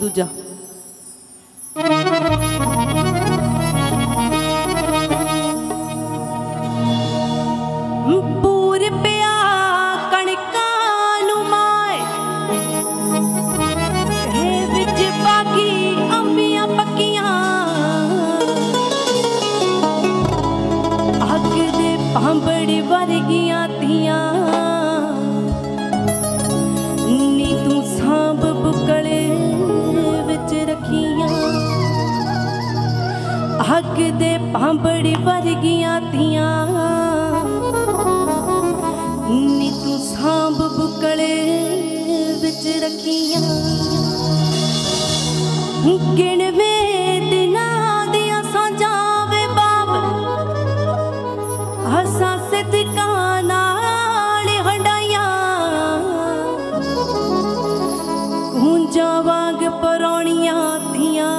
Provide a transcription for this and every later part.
दूजा पूर पिया कणका नू माए विच बाकी अंबियां पक्कियां अग दे भांबड़ी वर्गियां थियां नी तू सांभ बुकले विच रखियां अग दे भांबड़ी वर्गियां थियां नी तू सांभ बुकले विच रखियां गिणवे दिना दियां सांझां वे बाब असां सिदका नाल हंडाइयां कुंजां वांग परौणियां थियां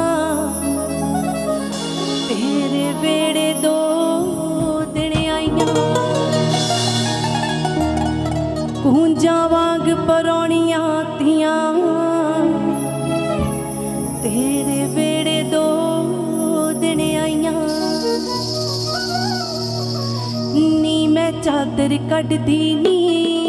तेरे वेड़े दो दिन आईयां कुंजां वांग परौणियां थियां तेरे वेड़े दो दिन आईयां नी मैं चादर कड्डी नी